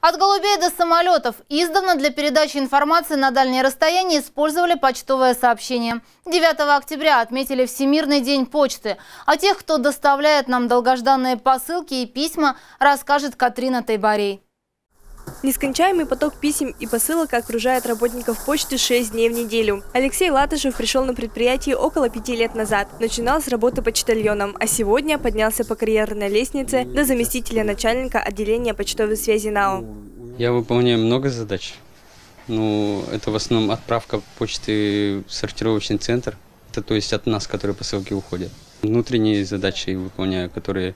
От голубей до самолетов издавна для передачи информации на дальние расстояния использовали почтовое сообщение. 9 октября отметили Всемирный день почты. О тех, кто доставляет нам долгожданные посылки и письма, расскажет Катрина Тайбарей. Нескончаемый поток писем и посылок окружает работников почты 6 дней в неделю. Алексей Латышев пришел на предприятие около 5 лет назад. Начинал с работы почтальоном, а сегодня поднялся по карьерной лестнице до заместителя начальника отделения почтовой связи НАО. Я выполняю много задач. Это в основном отправка почты в сортировочный центр. Это то есть от нас, которые посылки уходят. Внутренние задачи выполняю, которые...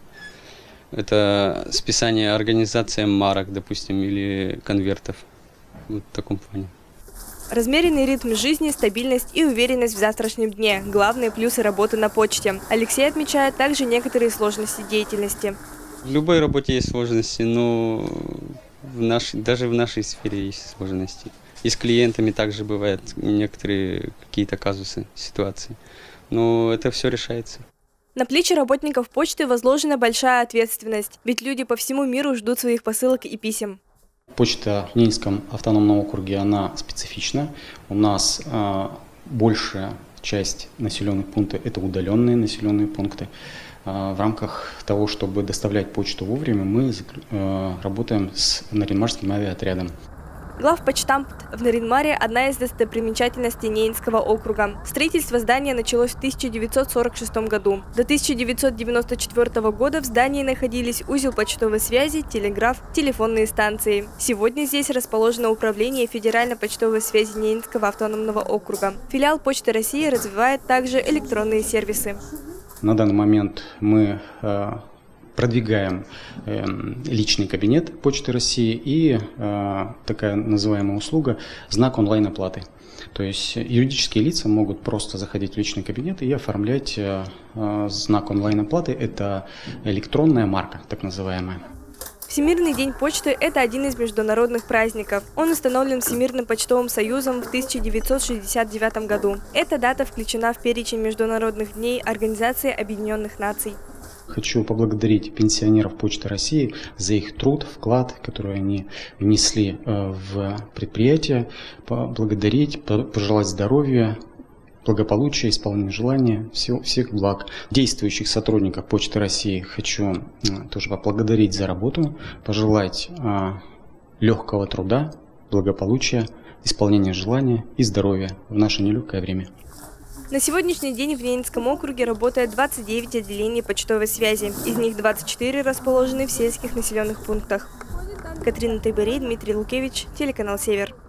Это списание организациям марок, допустим, или конвертов. Вот в таком плане. Размеренный ритм жизни, стабильность и уверенность в завтрашнем дне – главные плюсы работы на почте. Алексей отмечает также некоторые сложности деятельности. В любой работе есть сложности, но даже в нашей сфере есть сложности. И с клиентами также бывают некоторые какие-то казусы, ситуации. Но это все решается. На плечи работников почты возложена большая ответственность, ведь люди по всему миру ждут своих посылок и писем. Почта в Ненецком автономном округе, она специфична. У нас большая часть населенных пунктов – это удаленные населенные пункты. В рамках того, чтобы доставлять почту вовремя, мы работаем с Нарьян-Марским авиаотрядом. Главпочтамт в Нарьян-Маре – одна из достопримечательностей Ненецкого округа. Строительство здания началось в 1946 году. До 1994 года в здании находились узел почтовой связи, телеграф, телефонные станции. Сегодня здесь расположено управление Федеральной почтовой связи Ненецкого автономного округа. Филиал Почты России развивает также электронные сервисы. На данный момент мы продвигаем личный кабинет Почты России и такая называемая услуга «Знак онлайн-оплаты». То есть юридические лица могут просто заходить в личный кабинет и оформлять знак онлайн-оплаты. Это электронная марка, так называемая. Всемирный день почты – это один из международных праздников. Он установлен Всемирным почтовым союзом в 1969 году. Эта дата включена в перечень международных дней Организации Объединенных Наций. Хочу поблагодарить пенсионеров Почты России за их труд, вклад, который они внесли в предприятие. Поблагодарить, пожелать здоровья, благополучия, исполнения желания, всех благ. Действующих сотрудников Почты России хочу тоже поблагодарить за работу, пожелать легкого труда, благополучия, исполнения желания и здоровья в наше нелегкое время. На сегодняшний день в Ненецком округе работает 29 отделений почтовой связи. Из них 24 расположены в сельских населенных пунктах. Катрина Тайбарей, Дмитрий Лукевич, телеканал «Север».